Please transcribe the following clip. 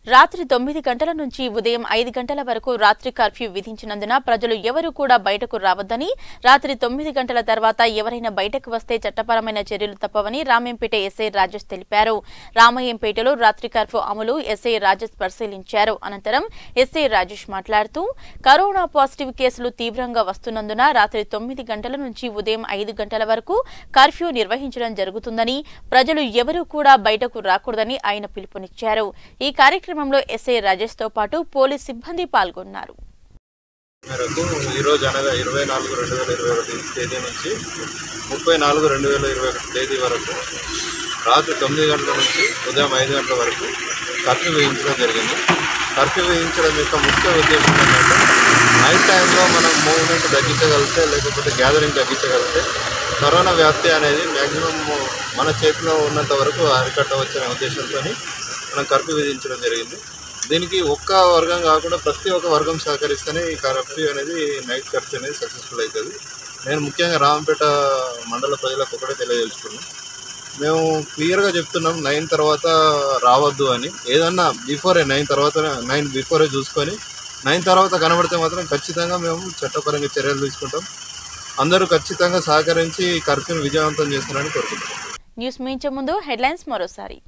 రాత్రి 9 గంటల నుంచి ఉదయం 5 గంటల వరకు రాత్రి కర్ఫ్యూ విధించినందున ప్రజలు ఎవరూ కూడా బయటకు రావద్దని, రాత్రి 9 గంటల తర్వాత ఎవరైనా బయటకు వస్తే చట్టపరమైన చర్యలు తప్పవని రామయ్యంపేట ఎస్ఐ రాజేష్ తెలిపారు. రామయ్యంపేటలో రాత్రి కర్ఫ్యూ అమలు ఎస్ఐ రాజేష్ పరిశీలించారు. అనంతరం ఎస్ఐ రాజేష్ మాట్లాడుతూ కరోనా పాజిటివ్ కేసులు తీవ్రంగా వస్తున్నందున రాత్రి 9 గంటల నుంచి ఉదయం 5 గంటల వరకు కర్ఫ్యూ నిర్వహించడం జరుగుతుందని, ప్రజలు ఎవరూ కూడా బయటకు రాకూడదని ఆయన పిలుపునిచ్చారు. ఈ కార్యక్రమంలో ఎస్ఐ రాజేష్ తో పాటు పోలీస్ సిబ్బంది పాల్గొన్నారు. ఈ రోజు అనగా 24/2021 తేదీ నుంచి 34/2021 తేదీ వరకు రాత్రి 9 గంటల నుంచి ఉదయం 5 గంటల వరకు కర్ఫ్యూ విధించడం జరిగింది. కర్ఫ్యూ విధించడం యొక్క ముఖ్య ఉద్దేశం ఏంటంటే నైట్ టైంలో మనం మూవ్మెంట్ తగ్గించగలిగితే, లేకపోతే గ్యాదరింగ్ తగ్గించగలిగితే కరోనా వ్యాప్తి అనేది మ్యాక్సిమం మన చేతిలో ఉన్నంత వరకు అరికట్టవచ్చనే ఉద్దేశంతో మనం కర్ఫ్యూ విధించడం జరిగింది. దీనికి ఒక్క వర్గం కాకుండా ప్రతి ఒక్క వర్గం సహకరిస్తేనే ఈ కర్ఫ్యూ అనేది, నైట్ కర్ఫ్యూ అనేది సక్సెస్ఫుల్ అవుతుంది. నేను ముఖ్యంగా రామపేట మండల ప్రజలకు ఒకటే తెలియజేసుకున్నాం. మేము క్లియర్గా చెప్తున్నాం, 9 తర్వాత రావద్దు అని. ఏదన్నా బిఫోరే 9 బిఫోరే చూసుకొని 9 తర్వాత కనబడితే మాత్రం ఖచ్చితంగా మేము చట్టపరంగా చర్యలు తీసుకుంటాం. అందరూ ఖచ్చితంగా సహకరించి కర్ఫ్యూని విజయవంతం చేస్తారని కోరుకుంటున్నాం. న్యూస్ ముగించే ముందు హెడ్లైన్స్ మరోసారి.